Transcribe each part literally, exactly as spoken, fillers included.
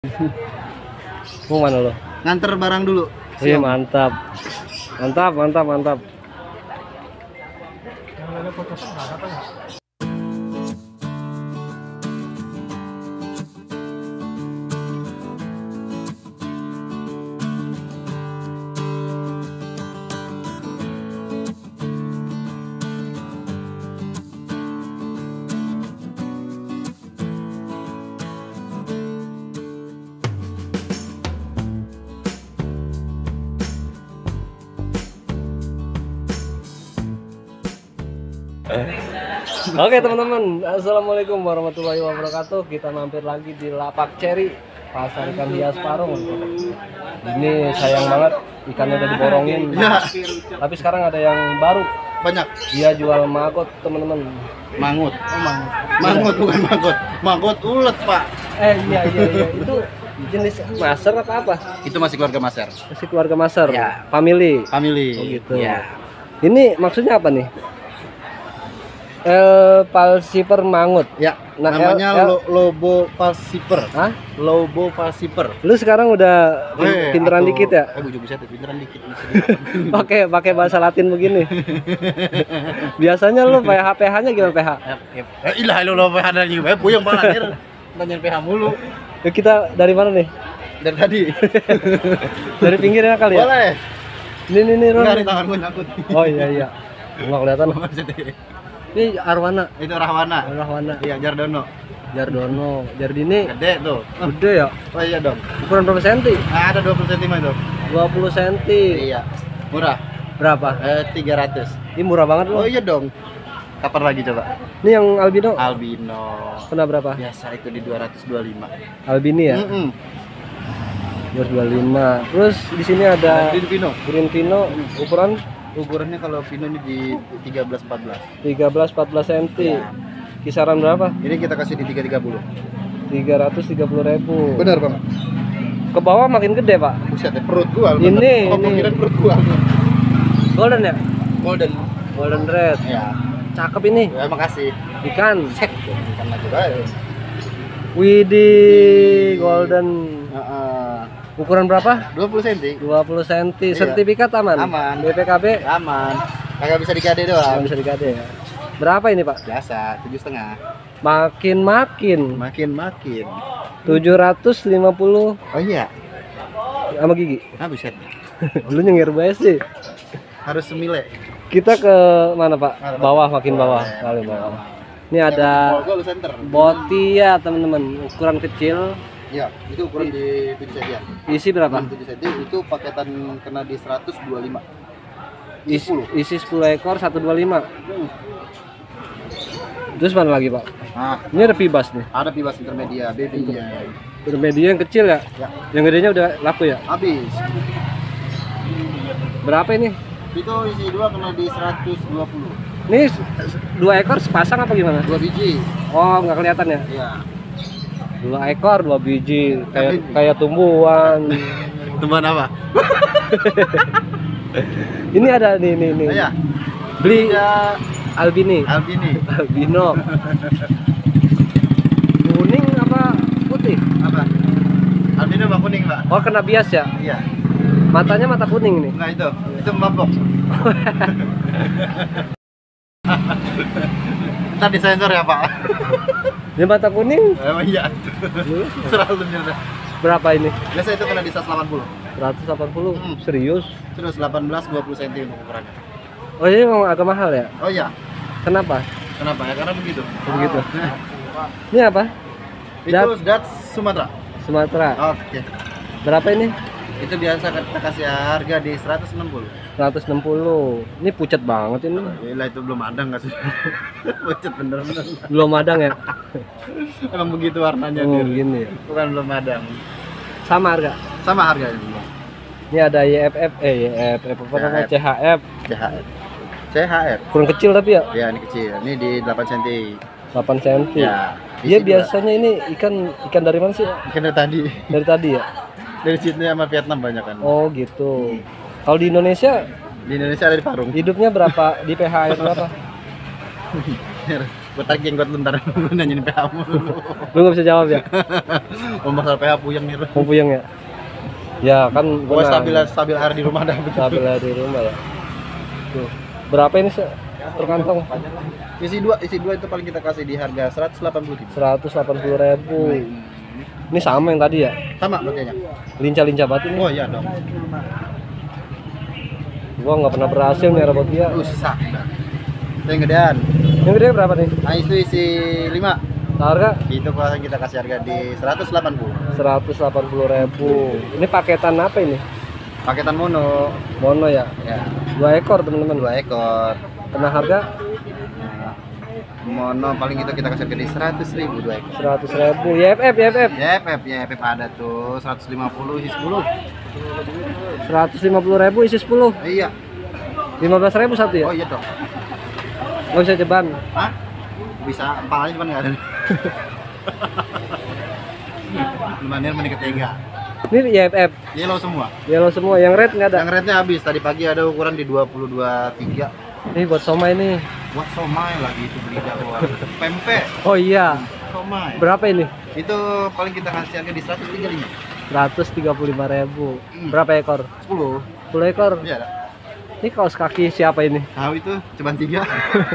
Mau mana lo? Nganter barang dulu. Iya mantap, mantap, mantap, mantap. Oke teman-teman, assalamualaikum warahmatullahi wabarakatuh. Kita mampir lagi di Lapak Ceri, pasar ikan hias Parung. Ini sayang banget ikannya udah diborongin, Ya. tapi sekarang ada yang baru. Banyak. Dia jual maggot teman-teman. Mangut. Oh, mangut. Mangut bukan maggot. Maggot ulet, Pak. Eh iya iya iya itu jenis maser apa apa? Itu masih keluarga Maser. Masih keluarga maser. Ya. Family. Family. Oh gitu. Ya. Ini maksudnya apa nih? El Palsiper Mangut. Ya. Nah, Namanya L- L- lo, Lobo Falsiper. Hah? Lobo Falsiper. Lu sekarang udah Eh, pinteran atau- dikit ya? Eh, bujuk bisa pinteran dikit. Oke, pakai bahasa Latin begini. Biasanya lu P H P H-nya gimana P H? Eh, ilah lo Lobo ada juga. Eh, puyeng banget anjir. Tanyain P H mulu. Ya, kita dari mana nih? Dari tadi. Dari pinggirnya kali ya? Boleh. Ini nih nih Ron. Enggak di tangan gue nyangkut. Oh iya iya. Enggak kelihatan. Ini Arwana. Itu Rahwana. Arwana. Iya, Jardono. Jardono. Jardine. Gede tuh. Gede ya? Oh iya dong. Ukuran berapa senti? Nah, ada dua puluh sentimeter itu. dua puluh senti. Iya. Murah. Berapa? Eh, tiga ratus. Ini murah banget Oh loh. iya dong. Kapan lagi coba? Ini yang albino. Albino. Kena berapa? Biasa itu di dua ratus dua puluh lima. Albini ya? Mm-mm. dua ratus dua puluh lima. Terus di sini ada Green Pino. Green Pino ukuran Ukurannya kalau Pino ini di tiga belas empat belas. tiga belas empat belas senti. Ya. Kisaran berapa? Ini kita kasih di tiga ratus tiga puluh. tiga ratus tiga puluh ribu. Benar, Bang. Ke bawah makin gede, Pak. Buset, ya, perut gua. Ini, Oh, ini. kira perut gua. Golden ya? Golden. Golden red. Ya. Cakep ini. Ya, makasih. Ikan. Cek. Ikan lagi baik. Widih, golden. Heeh. Ukuran berapa? dua puluh senti. dua puluh senti. Iya. Sertifikat aman? Aman. B P K B? Aman. Kagak bisa digade doang. Nggak bisa digade ya. Berapa ini, Pak? Biasa, tujuh setengah. Makin makin. Makin makin. tujuh ratus lima puluh Oh iya. sama gigi. Ah, buset. Lu nyengir banget sih. Harus semile. Kita ke mana, Pak? Mana, Pak? Bawah, makin bawah. Boleh, Kali makin bawah. bawah. Ini ada Polgo lu center. botia, teman-teman. Ukuran kecil. Iya, itu ukuran di tujuh senti ya. Isi berapa? tujuh senti itu paketan kena di seratus dua puluh lima. Isi, sepuluh. isi sepuluh ekor seratus dua puluh lima. Terus mana lagi, Pak? Nah, Ini ada pibas nih. ada pibas intermedia, baby ya. Intermedia yang kecil ya? Ya, Yang gedenya udah laku ya? habis. Berapa ini? Itu isi dua kena di seratus dua puluh. Ini s- dua ekor sepasang apa gimana? Dua biji. Oh, nggak kelihatan ya? Iya. Dua ekor, dua biji, kayak kayak tumbuhan. Tumbuhan apa? Ini ada nih nih nih. Oh, iya. Beli Ya, albini, albini. albino. Kuning apa putih? Apa? Albino bang kuning, Pak. Oh, kena bias ya? Iya. Matanya mata kuning nih. Nah, itu. Itu mabok. Ntar disensor ya, Pak. Ini mata kuning Emang iya. Selalu nyerah. berapa ini? Biasa itu kena di seratus delapan puluh. seratus delapan puluh. Hmm. Serius? Terus delapan belas dua puluh senti untuk ukurannya. Oh, ini memang agak mahal ya? Oh iya. Kenapa? Kenapa ya? Karena begitu. Begitu. Nah, Ini apa? itu dat Sumatera. Sumatera. Oke. Berapa ini? Itu biasa kita kasih harga di seratus enam puluh. seratus enam puluh. Ini pucat banget ini. Gila, itu belum ada nggak sih? Pucet bener-bener. Belum madang ya? Emang begitu warnanya Oh, Dir. gini ya. Bukan belum ada. Sama harga. Sama harganya. Ini ada Y F F, eh Y F F apa namanya? C H F. C H R. C H R. Kurang kecil tapi ya? Ya, ini kecil. Ini di delapan senti. delapan senti. Ya. Dia isi biasanya ini ikan ikan dari mana sih? juga. Ikan dari tadi. Dari tadi ya? Dari Sydney sama Vietnam banyak kan. Oh gitu. Kalau di Indonesia Di Indonesia ada di Parung. hidupnya berapa di P H R berapa? Gue tarik jenggot lu ntar lu nanyain P H mulu. Lu nggak bisa jawab ya? Mau masalah P H puyeng nih. Mau puyeng ya? Ya kan Gue benar. stabil stabil air di rumah dah. Stabil air di rumah ya. Tuh. Berapa ini se per kantong? Isi dua, isi dua itu paling kita kasih di harga seratus delapan puluh ribu. seratus delapan puluh ribu. Ini sama yang tadi ya? Sama logonya. Lincah-lincah banget ini. Oh iya dong. Gua nggak pernah berhasil nih robot dia. Lu susah. Itu yang gedean. Yang gede berapa nih? Nah itu isi lima. Harga Itu kalau kita kasih harga di seratus delapan puluh. seratus delapan puluh ribu. Ini paketan apa ini? Paketan mono. Mono ya? Ya. Dua ekor teman-teman. Dua ekor. Kena harga Mono paling itu kita kasih harga di seratus ribu dua ekor. seratus ribu. Y F F, Y F F. Ya, F F, ya, F F ada tuh seratus lima puluh isi sepuluh. seratus lima puluh ribu isi sepuluh. Iya. lima belas ribu satu ya? Oh iya dong. Nggak bisa ceban. Hah? Bisa, palanya cuma nggak ada. Lumayan mending ketiga. Ini Y F F. Yellow semua. Yellow semua. Yang red nggak ada. Yang rednya habis. Tadi pagi ada ukuran di dua puluh dua tiga. Ini buat somai nih. Buat somai lagi itu beli jagoan. Pempek. Oh iya. Somai. Berapa ini? Itu paling kita kasih harga di seratus tiga puluh lima. seratus tiga puluh lima ribu. Hmm. Berapa ekor? sepuluh. sepuluh ekor. Iya ada. Ini kaos kaki siapa ini? Tahu itu cuma tiga.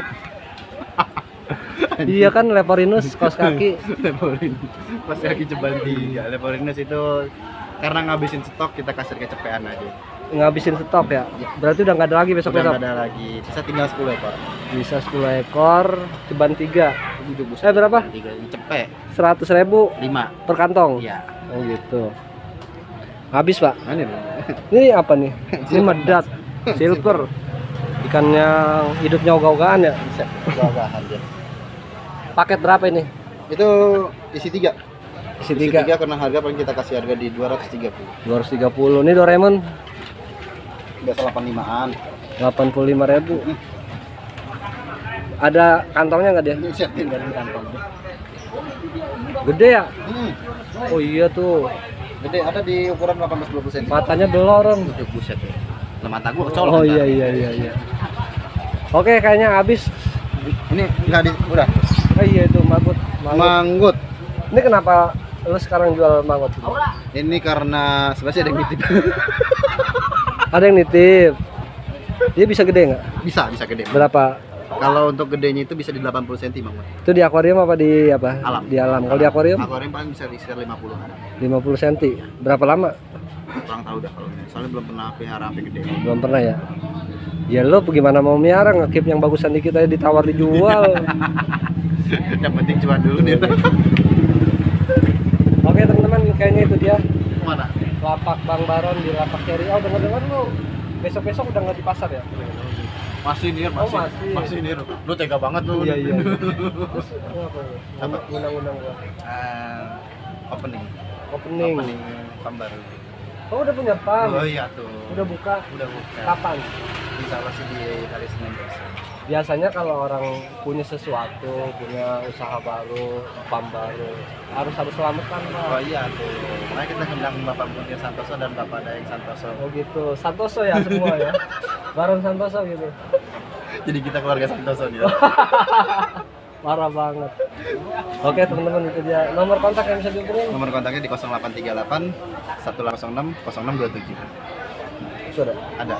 Iya kan Leporinus kaos kaki. Leporinus. Pas kaki cuma tiga. Leporinus itu karena ngabisin stok kita kasih harga cepean aja. Ngabisin stok ya? Berarti udah nggak ada lagi Udah besok-besok? nggak ada lagi. Sisa tinggal sepuluh ekor. Bisa sepuluh ekor, ceban tiga. Eh berapa? Tiga cepet. seratus ribu lima. per kantong? Iya. Oh gitu. Habis pak? Ini Ini apa nih? Ini medat, silver. Ikan yang hidupnya ogah-ogahan ya? bisa. Bahan dia. Paket berapa ini? Itu isi tiga. Isi tiga. karena harga paling kita kasih harga di dua ratus tiga puluh. dua ratus tiga puluh. Ini Doraemon Biasa delapan puluh limaan. delapan puluh lima ribu. Ada kantongnya nggak dia? Ini siapin dari kantong. Gede ya? Hmm. Oh iya tuh. Gede ada di ukuran delapan belas dua puluh sentimeter. Matanya belorong. Udah buset ya. Lah mata gua colok. Oh ntar. iya iya iya iya. Oke kayaknya habis. Ini enggak di udah. Oh iya itu manggut. Manggut. Manggut. Ini kenapa lu sekarang jual manggut? Ini karena sebenarnya ada yang nitip. Ada yang nitip. Dia bisa gede nggak? Bisa, bisa gede. Berapa? Kalau untuk gedenya itu bisa di delapan puluh sentimeter, Bang. Itu di akuarium apa di apa? Alam. Di alam. Kalau di akuarium Akuarium paling bisa di sekitar lima puluh. lima puluh sentimeter. Berapa lama? Kurang tahu dah kalau ini. Soalnya belum pernah pelihara sampai gede. Belum pernah ya. Ya lo bagaimana mau miara ngekip yang bagusan dikit aja ditawar dijual. Yang penting cuan dulu nih. Oke teman-teman kayaknya itu dia Mana? lapak Bang Baron di lapak Cherry. Oh dengar-dengar lu besok-besok udah nggak di pasar ya? Masih nih, Oh, masih. masih. Masih nih. Lu tega banget lu. Iya iya. Terus lu apa? Apa? Undang-undang gua. Eh, opening. Opening. Opening gambar. Oh udah punya pam. Oh iya tuh. Udah buka. Udah buka. Kapan? Insya Allah sih di hari Senin besok. Biasanya kalau orang punya sesuatu, punya usaha baru, pam baru, harus harus selamatkan Pak. Oh iya tuh. Makanya kita undang Bapak Munir Santoso dan Bapak Daeng Santoso. Oh gitu, Santoso ya semua ya. Baron Santoso gitu. Jadi kita keluarga Santoso nih. Parah banget. Oke teman-teman itu dia nomor kontak yang bisa dihubungin. Nomor kontaknya di nol delapan tiga delapan satu nol enam nol enam dua tujuh. Itu ada. Ada.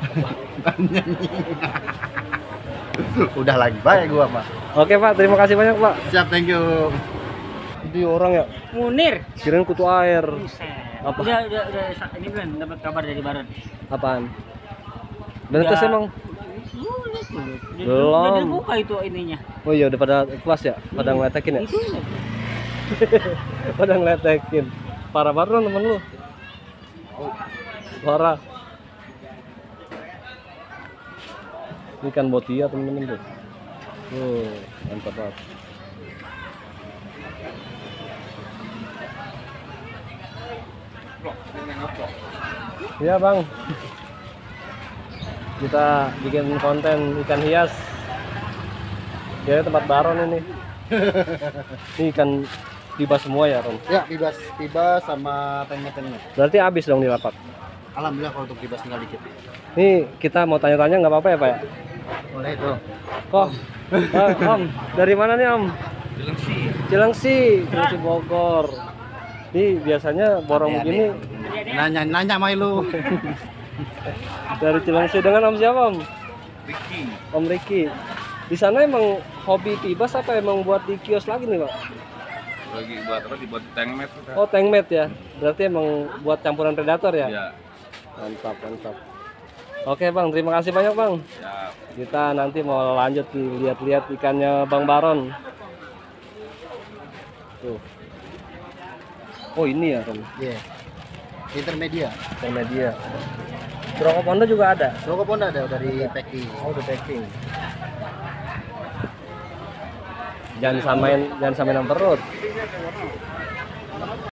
Udah lagi baik gua mah. Oke Pak, terima kasih banyak Pak. Siap, thank you. Itu orang ya, Munir. kirain kutu air. Apa? Udah, udah, udah, ini kan dapat kabar dari Baron. Apaan? Benetes Udah. emang? Udah, Belum. Udah dibuka itu ininya. Oh iya udah pada kelas ya? Pada ngeletekin ya? Itu Pada ngeletekin. Parah banget temen lu. Parah. Ini kan botia temen-temen tuh. Oh, mantap banget. Iya bang. Kita bikin konten ikan hias. Jadi tempat Baron ini. Ini ikan tiba semua ya Ron? Ya, bibas, bibas sama tengnya-tengnya. Berarti habis dong di lapak. Alhamdulillah kalau untuk bibas tinggal dikit. Nih kita mau tanya-tanya nggak apa-apa ya Pak ya? Boleh itu. Kok Ah, Om, dari mana nih Om? Cilengsi. Cilengsi, Cilengsi Bogor. Nih biasanya borong begini Nanya nanya sama lu. dari Cilengsi dengan Om siapa Om? Ricky. Om Ricky. Di sana emang hobi tibas apa emang buat di kios lagi nih Pak? Lagi buat apa? Dibuat tank mat. Oh tank mate ya, berarti emang buat campuran predator ya? Ya. Mantap, mantap. Oke Bang, terima kasih banyak Bang. Ya. Kita nanti mau lanjut nih, lihat-lihat ikannya Bang Baron. Tuh. Oh ini ya Rom, Iya. Intermedia. intermedia. Krokopondo juga ada? Krokopondo ada dari packing. Oh udah packing. Jangan samain, jangan samain sama perut.